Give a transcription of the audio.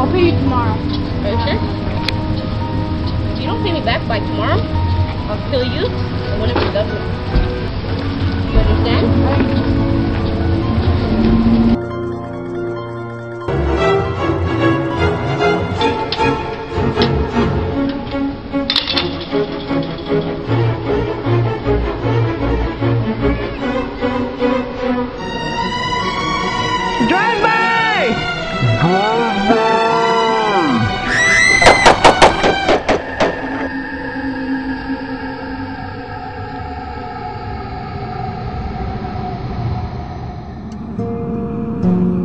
I'll pay you tomorrow. Are you sure? If you don't pay me back by tomorrow, I'll kill you and one of your government. You understand? Drive by! Drive by!